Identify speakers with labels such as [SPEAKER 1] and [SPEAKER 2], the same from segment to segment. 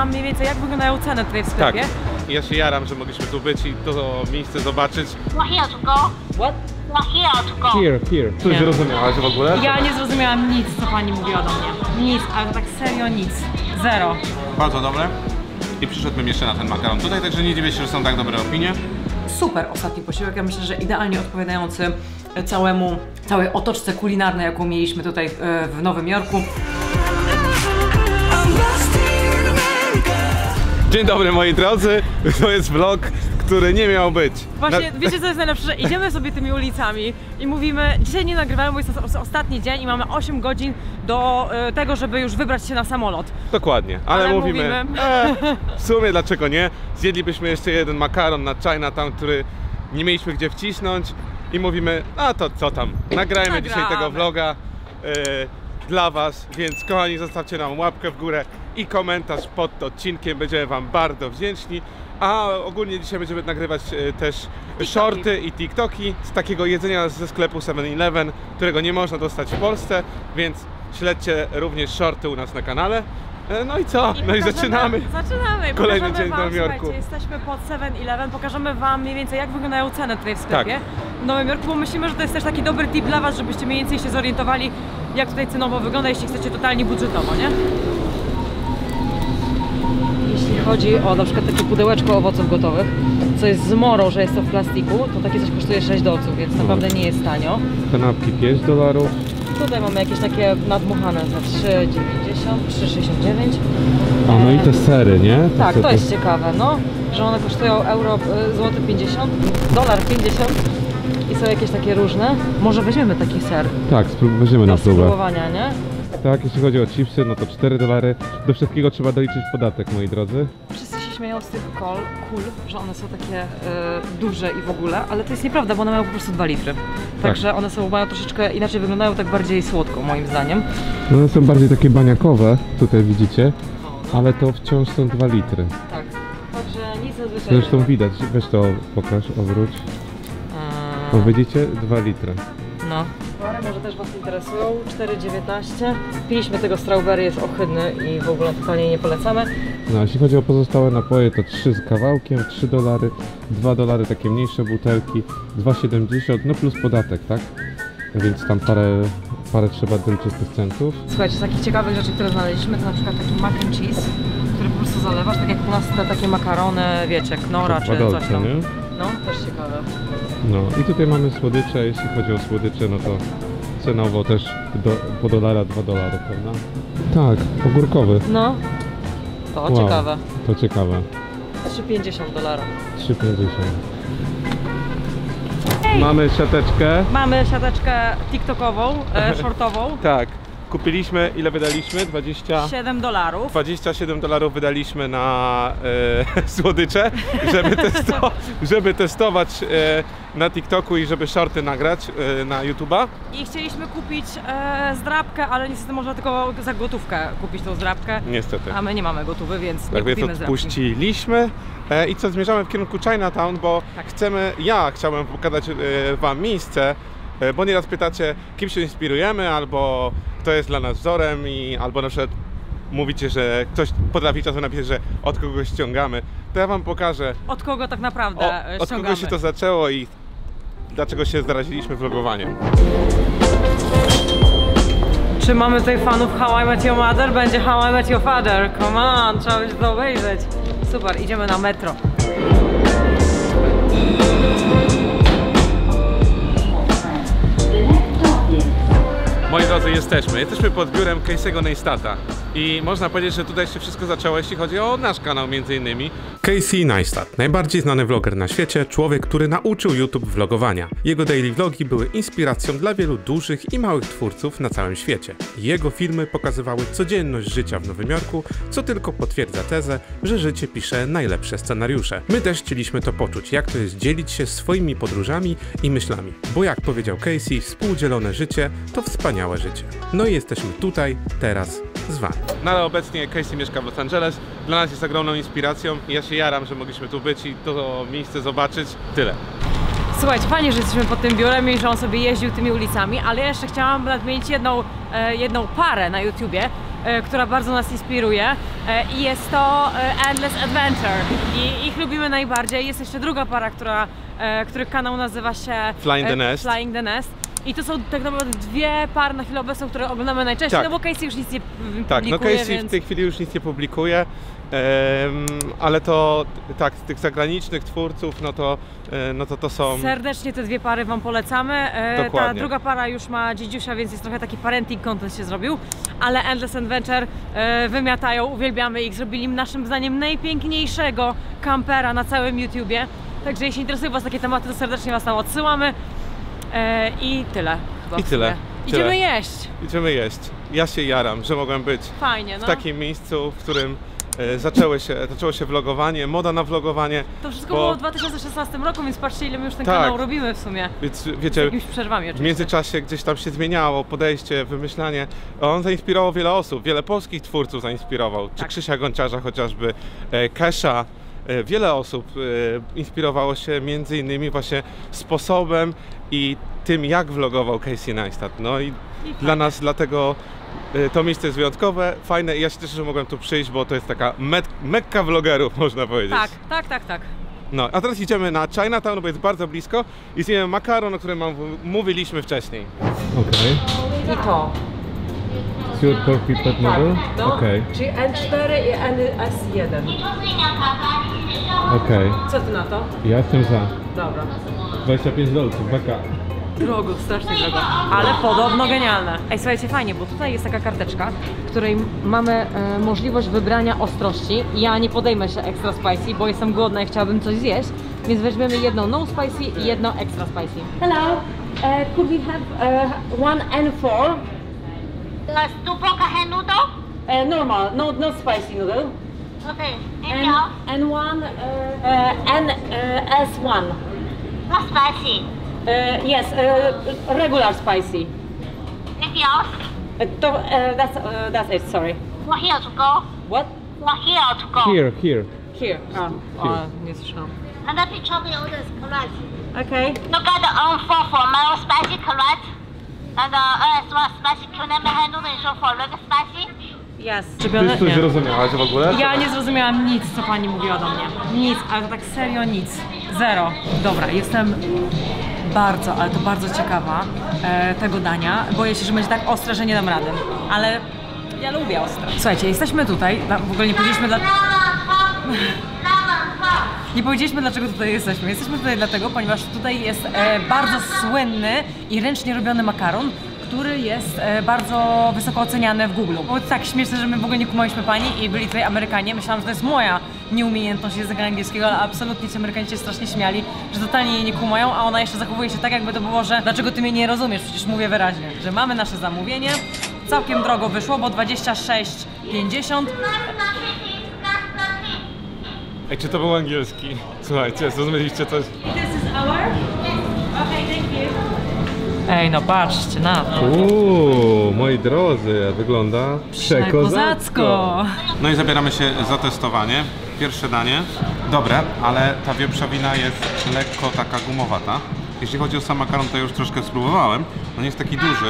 [SPEAKER 1] wam mniej więcej, jak wyglądają ceny tutaj w sklepie.
[SPEAKER 2] Tak. Ja się jaram, że mogliśmy tu być i to miejsce zobaczyć.
[SPEAKER 1] What?
[SPEAKER 2] Here. Coś zrozumiałaś w ogóle?
[SPEAKER 1] Ja nie zrozumiałam nic, co pani mówiła do mnie. Nic, ale tak serio nic. Zero.
[SPEAKER 2] Bardzo dobre. I przyszedłbym jeszcze na ten makaron tutaj, także nie dziwię się, że są tak dobre opinie.
[SPEAKER 1] Super ostatni posiłek, ja myślę, że idealnie odpowiadający całej otoczce kulinarnej, jaką mieliśmy tutaj w Nowym Jorku.
[SPEAKER 2] Dzień dobry moi drodzy, to jest vlog, który nie miał być.
[SPEAKER 1] Właśnie, wiecie co jest najlepsze, że idziemy sobie tymi ulicami i mówimy, dzisiaj nie nagrywamy, bo jest to ostatni dzień i mamy 8 godzin do tego, żeby już wybrać się na samolot.
[SPEAKER 2] Dokładnie, ale mówimy w sumie dlaczego nie, zjedlibyśmy jeszcze jeden makaron na Chinatown, który nie mieliśmy gdzie wcisnąć i mówimy, a to co tam, nagrajmy dzisiaj tego vloga dla was, więc kochani, zostawcie nam łapkę w górę i komentarz pod odcinkiem, będziemy wam bardzo wdzięczni. A ogólnie dzisiaj będziemy nagrywać też shorty i TikToki z takiego jedzenia ze sklepu 7-Eleven, którego nie można dostać w Polsce, więc śledźcie również shorty u nas na kanale. No i co? No i zaczynamy. Kolejny dzień w Nowym Jorku.
[SPEAKER 1] Jesteśmy pod 7-Eleven, pokażemy wam mniej więcej, jak wyglądają ceny tutaj w sklepie w Nowym Jorku, bo myślimy, że to jest też taki dobry tip dla was, żebyście mniej więcej się zorientowali, jak tutaj cenowo wygląda, jeśli chcecie totalnie budżetowo, nie? Jeśli chodzi o na przykład takie pudełeczko owoców gotowych, co jest zmorą, że jest to w plastiku, to takie coś kosztuje $6, więc naprawdę nie jest tanio.
[SPEAKER 2] Kanapki $5.
[SPEAKER 1] Tutaj mamy jakieś takie nadmuchane za $3,90, $3,69.
[SPEAKER 2] A no i te sery, nie?
[SPEAKER 1] Tak, to jest ciekawe, no, że one kosztują złoty 50, $50 i są jakieś takie różne. Może weźmiemy taki ser.
[SPEAKER 2] Tak, weźmiemy na próbę.
[SPEAKER 1] Spróbowania, nie?
[SPEAKER 2] Tak, jeśli chodzi o chipsy, no to $4. Do wszystkiego trzeba doliczyć podatek, moi drodzy.
[SPEAKER 1] Wszyscy się śmieją z tych kul, że one są takie duże i w ogóle, ale to jest nieprawda, bo one mają po prostu 2 litry. Także one mają troszeczkę inaczej, wyglądają tak bardziej słodko, moim zdaniem.
[SPEAKER 2] No one są bardziej takie baniakowe, tutaj widzicie, ale to wciąż są 2 litry.
[SPEAKER 1] Tak, także nic nadzwyczajnego.
[SPEAKER 2] Zresztą widać, weź to pokaż, obróć. O, widzicie? 2 litry.
[SPEAKER 1] No. Może też was interesują, $4,19. Piliśmy tego strawberry, jest ohydny i w ogóle totalnie nie polecamy.
[SPEAKER 2] No, jeśli chodzi o pozostałe napoje, to 3 z kawałkiem, $3, $2 takie mniejsze butelki, $2,70, no plus podatek, tak? Więc tam parę trzeba doliczyć tych centów.
[SPEAKER 1] Słuchajcie, z takich ciekawych rzeczy, które znaleźliśmy, to na przykład taki mac and cheese, który po prostu zalewasz, tak jak u nas te takie makarony, wiecie, knora czy coś tam.
[SPEAKER 2] Nie?
[SPEAKER 1] No, też ciekawe.
[SPEAKER 2] No i tutaj mamy słodycze, jeśli chodzi o słodycze, no to cenowo też po $1, $2, prawda? Tak, ogórkowy.
[SPEAKER 1] No, to
[SPEAKER 2] wow,
[SPEAKER 1] ciekawe.
[SPEAKER 2] To ciekawe.
[SPEAKER 1] $3,50.
[SPEAKER 2] $3,50. Mamy siateczkę.
[SPEAKER 1] Mamy siateczkę TikTokową, shortową.
[SPEAKER 2] Tak. Kupiliśmy, ile wydaliśmy?
[SPEAKER 1] $7.
[SPEAKER 2] $27 wydaliśmy na słodycze, żeby testować na TikToku i żeby shorty nagrać na YouTube'a. I
[SPEAKER 1] chcieliśmy kupić zdrabkę, ale niestety można tylko za gotówkę kupić tą zdrabkę.
[SPEAKER 2] Niestety.
[SPEAKER 1] A my nie mamy gotówy, więc
[SPEAKER 2] tak,
[SPEAKER 1] nie kupimy
[SPEAKER 2] to
[SPEAKER 1] zdrabki.
[SPEAKER 2] Puściliśmy i co, zmierzamy w kierunku Chinatown, bo chciałem pokazać wam miejsce, bo nieraz pytacie, kim się inspirujemy, albo kto jest dla nas wzorem, albo na przykład mówicie, że ktoś potrafi czasem napisać, że od kogoś ściągamy. To ja wam pokażę,
[SPEAKER 1] od kogo tak naprawdę ściągamy.
[SPEAKER 2] Od kogo się to zaczęło i dlaczego się zaraziliśmy vlogowaniem.
[SPEAKER 1] Czy mamy tutaj fanów How I Met Your Mother? Będzie How I Met Your Father. Come on, trzeba będzie to obejrzeć. Super, idziemy na metro.
[SPEAKER 2] Moi drodzy, jesteśmy pod biurem Casey'ego Neistata i można powiedzieć, że tutaj się wszystko zaczęło, jeśli chodzi o nasz kanał między innymi. Casey Neistat, najbardziej znany vloger na świecie, człowiek, który nauczył YouTube vlogowania. Jego daily vlogi były inspiracją dla wielu dużych i małych twórców na całym świecie. Jego filmy pokazywały codzienność życia w Nowym Jorku, co tylko potwierdza tezę, że życie pisze najlepsze scenariusze. My też chcieliśmy to poczuć, jak to jest dzielić się swoimi podróżami i myślami. Bo jak powiedział Casey, współdzielone życie to wspaniałe życie. No i jesteśmy tutaj, teraz z wami. No ale obecnie Casey mieszka w Los Angeles. Dla nas jest ogromną inspiracją i ja się jaram, że mogliśmy tu być i to miejsce zobaczyć. Tyle.
[SPEAKER 1] Słuchajcie, fajnie, że jesteśmy pod tym biurem i że on sobie jeździł tymi ulicami, ale ja jeszcze chciałam nadmienić jedną parę na YouTubie. która bardzo nas inspiruje i jest to Endless Adventure i ich lubimy najbardziej. Jest jeszcze druga para, których kanał nazywa się Flying the Nest. I to są tak naprawdę dwie pary na chwilę obecną, które oglądamy najczęściej,
[SPEAKER 2] tak.
[SPEAKER 1] no bo Casey już nic nie publikuje,
[SPEAKER 2] tak, no Casey
[SPEAKER 1] więc...
[SPEAKER 2] w tej chwili już nic nie publikuje, ale to tak, z tych zagranicznych twórców, no to są...
[SPEAKER 1] Serdecznie te dwie pary wam polecamy.
[SPEAKER 2] Dokładnie.
[SPEAKER 1] Ta druga para już ma dziedziusia, więc jest trochę taki parenting content się zrobił, ale Endless Adventure wymiatają, uwielbiamy ich, zrobili naszym zdaniem najpiękniejszego kampera na całym YouTubie. Także jeśli interesują was takie tematy, to serdecznie was tam odsyłamy. I tyle.
[SPEAKER 2] I tyle.
[SPEAKER 1] Idziemy jeść.
[SPEAKER 2] Idziemy jeść. Ja się jaram, że mogłem być
[SPEAKER 1] Fajnie, no.
[SPEAKER 2] w takim miejscu, w którym zaczęło się vlogowanie, moda na vlogowanie.
[SPEAKER 1] To wszystko było w 2016 roku, więc patrzcie, ile my już ten kanał robimy w sumie.
[SPEAKER 2] Więc wiecie,
[SPEAKER 1] z jakimiś przerwami oczywiście.
[SPEAKER 2] W międzyczasie gdzieś tam się zmieniało podejście, wymyślanie. On zainspirował wiele osób, wiele polskich twórców zainspirował. Czy Krzysia Gonciarza chociażby, Kesha. Wiele osób inspirowało się między innymi właśnie sposobem i tym, jak vlogował Casey Neistat. No i dla nas, dlatego to miejsce jest wyjątkowe, fajne i ja się cieszę, że mogłem tu przyjść, bo to jest taka mekka vlogerów, można powiedzieć.
[SPEAKER 1] Tak.
[SPEAKER 2] No, a teraz idziemy na Chinatown, bo jest bardzo blisko i zjemy makaron, o którym mówiliśmy wcześniej.
[SPEAKER 3] Okej.
[SPEAKER 1] I to.
[SPEAKER 3] Pure pork pipet model?
[SPEAKER 1] No,
[SPEAKER 3] Okej.
[SPEAKER 1] czyli N4 i NS1.
[SPEAKER 3] Okej.
[SPEAKER 1] Co ty na to?
[SPEAKER 3] Ja jestem za.
[SPEAKER 1] Dobra.
[SPEAKER 3] $25, beka.
[SPEAKER 1] Drogo, strasznie drogo, ale podobno genialne. Ej, słuchajcie, fajnie, bo tutaj jest taka karteczka, w której mamy możliwość wybrania ostrości. Ja nie podejmę się extra spicy, bo jestem głodna i chciałabym coś zjeść, więc weźmiemy jedną no spicy i jedną extra spicy. Hello, could we have one N4?
[SPEAKER 4] Two poker hand noodle?
[SPEAKER 1] Normal, no spicy noodle.
[SPEAKER 4] Okay. Anything else?
[SPEAKER 1] And one NS1.
[SPEAKER 4] Not spicy.
[SPEAKER 1] Yes, regular spicy.
[SPEAKER 4] Anything else?
[SPEAKER 1] That's it, sorry.
[SPEAKER 4] What here to go?
[SPEAKER 1] What?
[SPEAKER 4] What here to go?
[SPEAKER 3] Here.
[SPEAKER 1] Here. Nie słyszałam.
[SPEAKER 4] And the picture of the order is correct.
[SPEAKER 1] Okay.
[SPEAKER 4] You got the N4 for mild spicy, correct? And the NS1 spicy cucumber hand noodle is for regular spicy?
[SPEAKER 1] Yes.
[SPEAKER 2] Ty coś zrozumiałaś w ogóle?
[SPEAKER 1] Ja nie zrozumiałam nic, co pani mówiła do mnie. Nic, ale to tak serio nic. Zero. Dobra, jestem bardzo, ale to bardzo ciekawa tego dania. Boję się, że będzie tak ostre, że nie dam rady. Ale ja lubię ostre. Słuchajcie, jesteśmy tutaj, w ogóle nie powiedzieliśmy Nie powiedzieliśmy, dlaczego tutaj jesteśmy. Jesteśmy tutaj dlatego, ponieważ tutaj jest bardzo słynny i ręcznie robiony makaron, który jest bardzo wysoko oceniany w Google. Było tak śmieszne, że my w ogóle nie kumaliśmy pani i byli tutaj Amerykanie. Myślałam, że to jest moja nieumiejętność języka angielskiego, ale absolutnie ci Amerykanie się strasznie śmiali, że totalnie jej nie kumają, a ona jeszcze zachowuje się tak, jakby to było, że dlaczego ty mnie nie rozumiesz, przecież mówię wyraźnie, że mamy nasze zamówienie. Całkiem drogo wyszło, bo 26,50.
[SPEAKER 2] Ej, czy to był angielski? Słuchajcie, zrozumieliście coś?
[SPEAKER 1] This is our? Okay, thank you. Ej, no patrzcie na to.
[SPEAKER 2] Moi drodzy, wygląda
[SPEAKER 1] Kozacko.
[SPEAKER 2] No i zabieramy się za testowanie. Pierwsze danie, dobre, ale ta wieprzowina jest lekko taka gumowata. Jeśli chodzi o sam makaron, to już troszkę spróbowałem. On jest taki duży.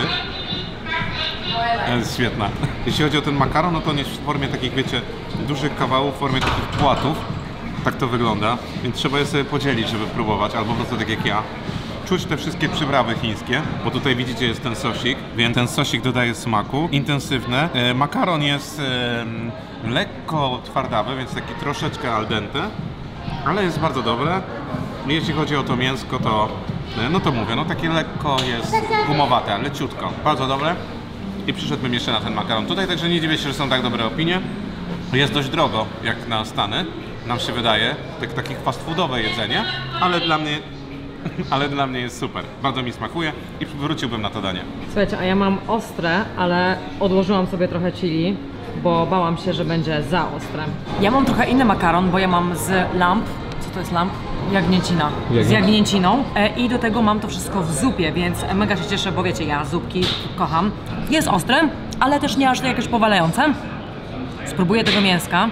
[SPEAKER 2] Jest świetna. Jeśli chodzi o ten makaron, no to on jest w formie takich, wiecie, dużych kawałów, w formie takich płatów. Tak to wygląda, więc trzeba je sobie podzielić, żeby próbować, albo po prostu tak jak ja. Czuć te wszystkie przyprawy chińskie, bo tutaj widzicie jest ten sosik, więc ten sosik dodaje smaku, intensywne. Makaron jest lekko twardawy, więc taki troszeczkę al dente, ale jest bardzo dobre. Jeśli chodzi o to mięsko, to no to mówię, no takie lekko jest gumowate, leciutko, bardzo dobre. I przyszedłbym jeszcze na ten makaron tutaj, także nie dziwię się, że są tak dobre opinie. Jest dość drogo, jak na Stany, nam się wydaje, takich fast foodowe jedzenie, ale dla mnie jest super. Bardzo mi smakuje i wróciłbym na to danie.
[SPEAKER 1] Słuchajcie, a ja mam ostre, ale odłożyłam sobie trochę chili, bo bałam się, że będzie za ostre. Ja mam trochę inny makaron, bo ja mam z lamb. Co to jest lamb? Jagnięcina. Z jagnięciną i do tego mam to wszystko w zupie, więc mega się cieszę, bo wiecie, ja zupki kocham. Jest ostre, ale też nie aż to jakieś powalające. Spróbuję tego mięska.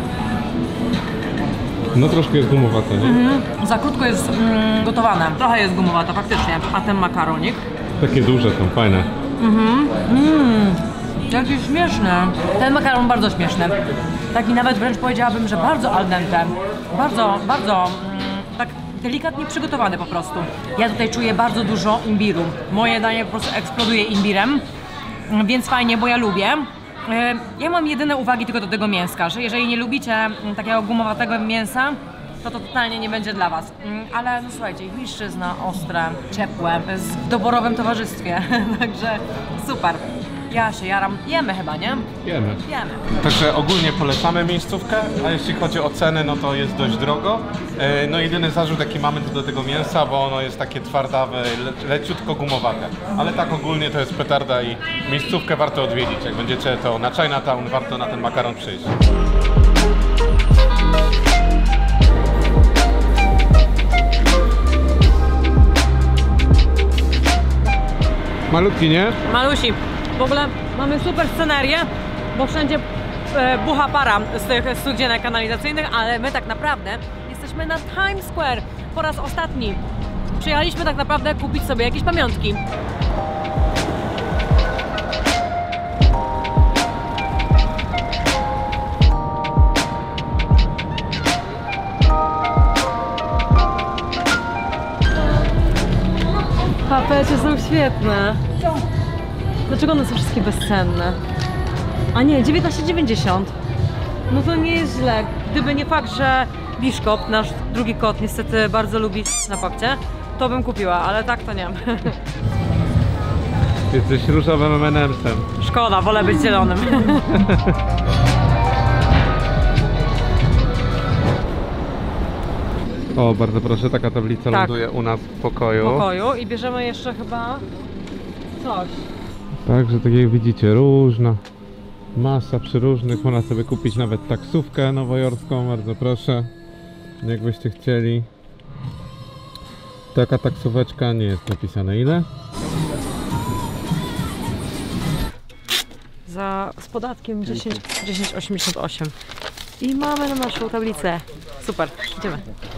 [SPEAKER 3] No troszkę jest gumowate, nie?
[SPEAKER 1] Za krótko jest gotowane. Trochę jest gumowata faktycznie, a ten makaronik.
[SPEAKER 3] Takie duże są, fajne.
[SPEAKER 1] Jaki śmieszny. Ten makaron bardzo śmieszny. Taki nawet wręcz powiedziałabym, że bardzo al dente. Bardzo tak delikatnie przygotowany po prostu. Ja tutaj czuję bardzo dużo imbiru. Moje danie po prostu eksploduje imbirem, więc fajnie, bo ja lubię. Ja mam jedyne uwagi tylko do tego mięska, że jeżeli nie lubicie takiego gumowatego mięsa, to totalnie nie będzie dla was. Ale no słuchajcie, wiszczyzna ostre, ciepłe, w doborowym towarzystwie, także super. Ja się jaram. Jemy chyba, nie?
[SPEAKER 3] Jemy.
[SPEAKER 2] Także ogólnie polecamy miejscówkę, a jeśli chodzi o ceny, no to jest dość drogo. No jedyny zarzut jaki mamy do tego mięsa, bo ono jest takie twardawe, leciutko gumowate. Ale tak ogólnie to jest petarda i miejscówkę warto odwiedzić. Jak będziecie to na Chinatown, warto na ten makaron przyjść.
[SPEAKER 3] Malutki, nie?
[SPEAKER 1] Malusi, w ogóle mamy super scenerię, bo wszędzie bucha para z tych studzienek kanalizacyjnych, ale my tak naprawdę jesteśmy na Times Square po raz ostatni. Przyjechaliśmy tak naprawdę kupić sobie jakieś pamiątki. Papety są świetne. Dlaczego one są wszystkie bezcenne? A nie, 19,90. No to nie jest źle. Gdyby nie fakt, że Biszkop, nasz drugi kot, niestety bardzo lubi na papcie, to bym kupiła, ale tak to nie.
[SPEAKER 3] Jesteś różowym M&M'sem.
[SPEAKER 1] Szkoda, wolę być zielonym.
[SPEAKER 3] O, bardzo proszę, taka tablica
[SPEAKER 1] Tak.
[SPEAKER 3] ląduje u nas w pokoju.
[SPEAKER 1] I bierzemy jeszcze chyba coś.
[SPEAKER 3] Także tak jak widzicie, różna masa przeróżnych. Można sobie kupić nawet taksówkę nowojorską, bardzo proszę. Jakbyście chcieli. Taka taksóweczka, nie jest napisane ile.
[SPEAKER 1] Z podatkiem 10,88. I mamy na naszą tablicę. Super, idziemy.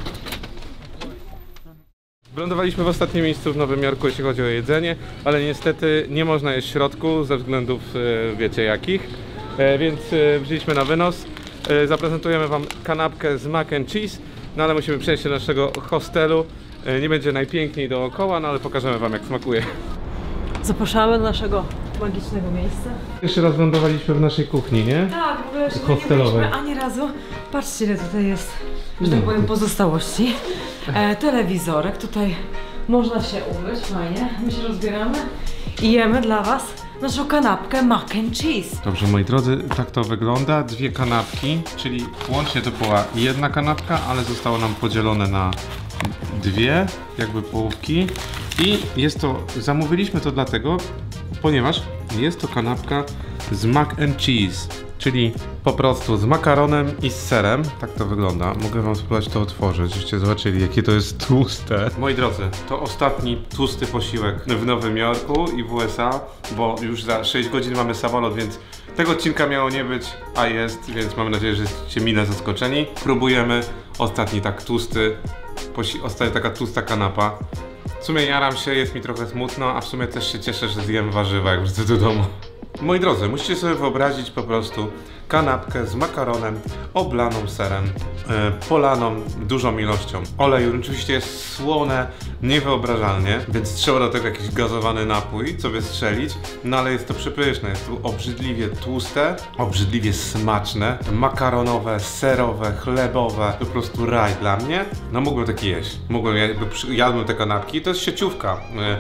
[SPEAKER 2] Wylądowaliśmy w ostatnim miejscu w Nowym Jorku, jeśli chodzi o jedzenie, ale niestety nie można jeść w środku ze względów wiecie jakich, więc wzięliśmy na wynos. Zaprezentujemy wam kanapkę z mac and cheese, no ale musimy przejść do naszego hostelu. Nie będzie najpiękniej dookoła, no ale pokażemy wam jak smakuje.
[SPEAKER 1] Zapraszamy do naszego magicznego miejsca.
[SPEAKER 2] Jeszcze raz lądowaliśmy w naszej kuchni, nie?
[SPEAKER 1] Tak, w ogóle jeszcze
[SPEAKER 2] Hostelowej.
[SPEAKER 1] nie byliśmy ani razu. Patrzcie, ile tutaj jest, że tak powiem, pozostałości. Telewizorek, tutaj można się umyć, fajnie. My się rozbieramy i jemy dla was naszą kanapkę mac and cheese.
[SPEAKER 2] Dobrze, moi drodzy, tak to wygląda. Dwie kanapki, czyli łącznie to była jedna kanapka, ale zostało nam podzielone na dwie, jakby połówki. I jest to, zamówiliśmy to dlatego, ponieważ jest to kanapka z mac and cheese, czyli po prostu z makaronem i z serem. Tak to wygląda. Mogę wam spróbować to otworzyć, żebyście zobaczyli, jakie to jest tłuste. Moi drodzy, to ostatni tłusty posiłek w Nowym Jorku i w USA, bo już za 6 godzin mamy samolot, więc tego odcinka miało nie być, a jest, więc mam nadzieję, że jesteście mile zaskoczeni. Próbujemy ostatni tak tłusty, ostatnia taka tłusta kanapa. W sumie jaram się, jest mi trochę smutno, a w sumie też się cieszę, że zjem warzywa, jak wrócę do domu. Moi drodzy, musicie sobie wyobrazić po prostu kanapkę z makaronem oblaną serem, polaną dużą ilością oleju. Oczywiście jest słone niewyobrażalnie, więc trzeba do tego jakiś gazowany napój, co wystrzelić. No ale jest to przepyszne, jest tu obrzydliwie tłuste, obrzydliwie smaczne, makaronowe, serowe, chlebowe, po prostu raj dla mnie. No mógłbym taki jeść, jadłbym te kanapki, to jest sieciówka.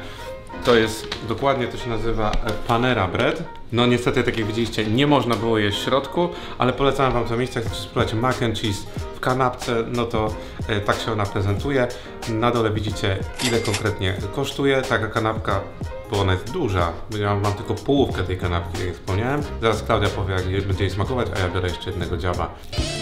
[SPEAKER 2] To jest, dokładnie to się nazywa Panera Bread. No niestety, tak jak widzieliście, nie można było jeść w środku, ale polecam wam to miejsce, jak chcecie spróbować mac and cheese w kanapce, no to tak się ona prezentuje. Na dole widzicie, ile konkretnie kosztuje taka kanapka, bo ona jest duża. Ja mam tylko połówkę tej kanapki, tak jak wspomniałem. Zaraz Klaudia powie, jak będzie jej smakować, a ja biorę jeszcze jednego dziaba.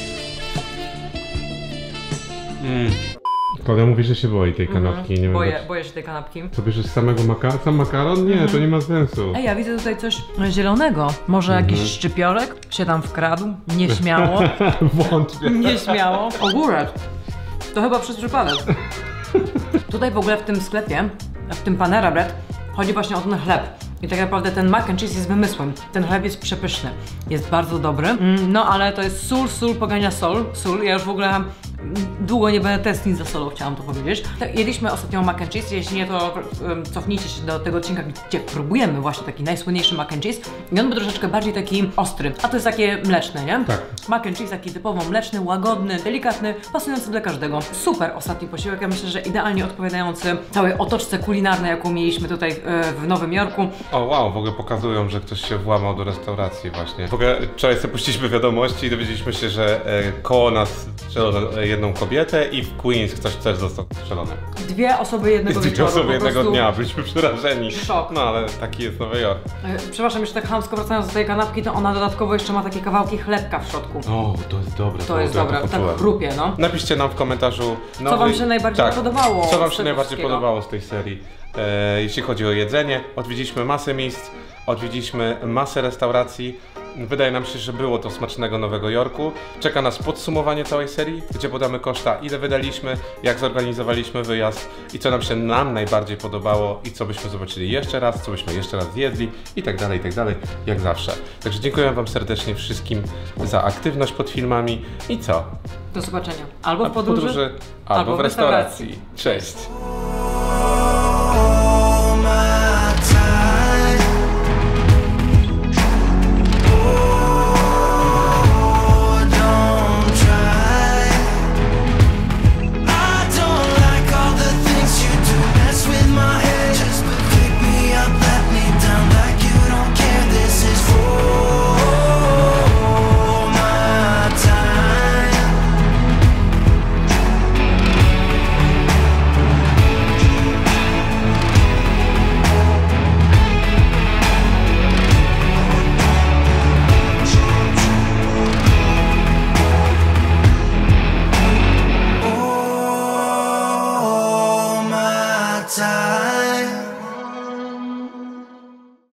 [SPEAKER 3] Klaudia mówi, że się boi tej kanapki. Nie
[SPEAKER 1] Boję się tej kanapki.
[SPEAKER 3] Co bierzesz samego makaron? Sam makaron? Nie, to nie ma sensu.
[SPEAKER 1] Ej, ja widzę tutaj coś zielonego. Może jakiś szczypiorek się tam wkradł? Nieśmiało.
[SPEAKER 3] Wątpię.
[SPEAKER 1] Nieśmiało. Ogórek. To chyba przez przypadek. Tutaj w ogóle w tym sklepie, w tym Panera Bread, chodzi właśnie o ten chleb. I tak naprawdę ten mac and cheese jest wymysłem. Ten chleb jest przepyszny. Jest bardzo dobry. No ale to jest sól pogania sól. Ja już w ogóle długo nie będę tęsknić za solą, chciałam to powiedzieć. Tak, jedliśmy ostatnio mac and cheese, jeśli nie to cofnijcie się do tego odcinka, gdzie próbujemy właśnie taki najsłynniejszy mac and cheese. I on był troszeczkę bardziej taki ostry, a to jest takie mleczne, nie?
[SPEAKER 2] Tak.
[SPEAKER 1] Mac and cheese taki typowo mleczny, łagodny, delikatny, pasujący dla każdego. Super ostatni posiłek, ja myślę, że idealnie odpowiadający całej otoczce kulinarnej, jaką mieliśmy tutaj w Nowym Jorku.
[SPEAKER 2] O wow, w ogóle pokazują, że ktoś się włamał do restauracji właśnie. W ogóle wczoraj sobie puściliśmy wiadomości i dowiedzieliśmy się, że koło nas strzelono jedną kobietę i w Queens ktoś też został strzelony.
[SPEAKER 1] 2 osoby jednego
[SPEAKER 2] Dwie
[SPEAKER 1] wieczoru,
[SPEAKER 2] osoby
[SPEAKER 1] po
[SPEAKER 2] jednego
[SPEAKER 1] prostu
[SPEAKER 2] dnia, byliśmy przerażeni.
[SPEAKER 1] szok.
[SPEAKER 2] No ale taki jest Nowy Jork.
[SPEAKER 1] Przepraszam, jeszcze tak chamsko wracając do tej kanapki, to ona dodatkowo jeszcze ma takie kawałki chlebka w środku.
[SPEAKER 2] O, to jest dobre.
[SPEAKER 1] To jest dobre, tak
[SPEAKER 2] poczułem.
[SPEAKER 1] chrupie, no.
[SPEAKER 2] Napiszcie nam w komentarzu
[SPEAKER 1] Co wam się najbardziej podobało
[SPEAKER 2] Co wam
[SPEAKER 1] z
[SPEAKER 2] się
[SPEAKER 1] tego
[SPEAKER 2] najbardziej
[SPEAKER 1] wszystkiego?
[SPEAKER 2] podobało z tej serii? Jeśli chodzi o jedzenie, odwiedziliśmy masę miejsc, odwiedziliśmy masę restauracji. Wydaje nam się, że było to smacznego Nowego Jorku. Czeka nas podsumowanie całej serii, gdzie podamy koszta, ile wydaliśmy, jak zorganizowaliśmy wyjazd i co nam się najbardziej podobało i co byśmy zobaczyli jeszcze raz, co byśmy jeszcze raz zjedli i tak dalej, jak zawsze. Także dziękuję wam serdecznie wszystkim za aktywność pod filmami i co?
[SPEAKER 1] Do zobaczenia. Albo w podróży,
[SPEAKER 2] albo w restauracji. Cześć!